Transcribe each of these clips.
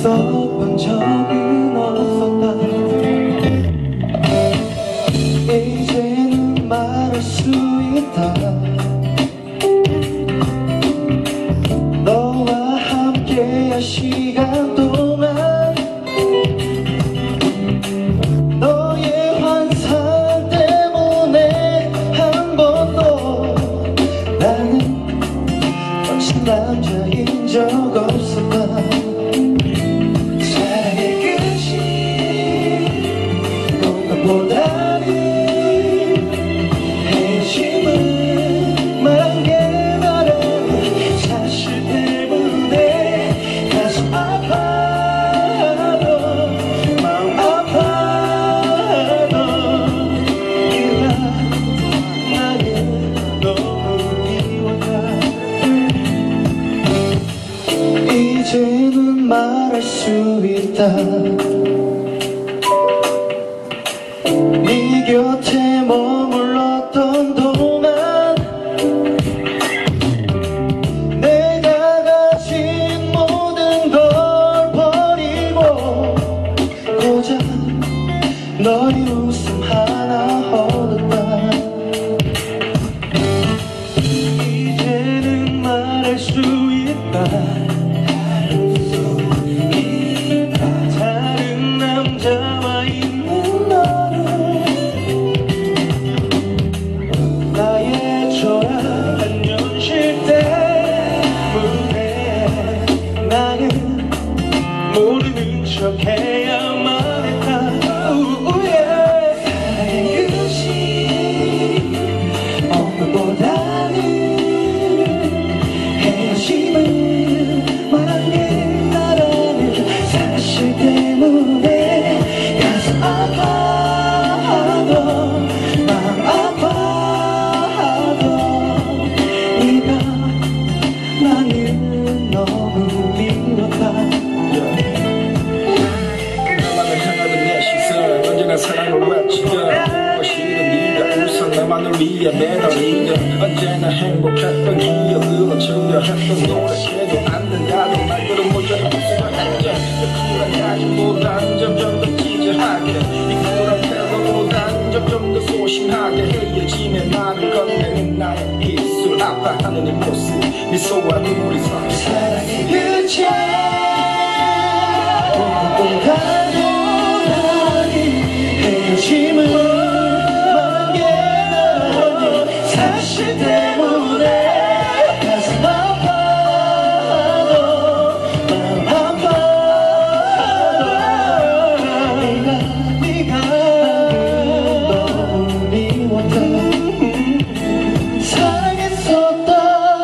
본 적은 없었다. 이제는 말할 수 있다. 너와 함께한 시간 동안 너의 환상 때문에 한 번도 나는 멋진 남자인 적 없었다. 사랑의 끝이 뭔가보다는 헤어짐을 말한 게 나라는 사실 때문에 가슴 아파도 마음 아파도 나는 너무 미워다. 이제는 말할 수 있다. 네 곁에 머물렀던 동안 내가 가진 모든 걸 버리고 고작 너의 웃음 하나 얻었다. 이제는 말할 수 있다. 다른 남자와 있는 너를 나의 초라한 현실 때문에 나는 모르는 척해야만 했다. 사랑의 끝이 오늘보다는 헤어짐을 말한 게 나라는 사실 때문에 가슴 아파도 마음 아파도 네가 나는 너무 미웠다. 나만을 향하는 내 시선 언제나 사랑을 외치던 실은 네가 우선 나만을 위해 매달리던 언제나 행복했던 기억으로 즐겨했던 노력해도 안 된다던 말들은 모자라 무서워했던 쿨한 가슴보단 점점 더 찌질하게 이 쿨한 태도보단 점점 더 소심하게 헤어짐에 나를 건네는 나의 입술 아파하는 이 모습 미소와 눈물이 섞여 사랑의 끝이 오늘보다는 헤어짐을 말한 게 나라는 사실 때문에 가슴 아파도 마음 아파도 네가 너무 미웠다. 사랑했었다.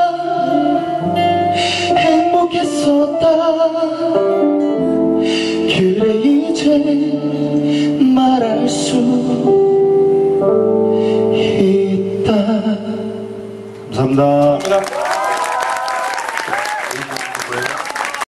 행복했었다. 그래 이제 말할 수 있다. 감사합니다.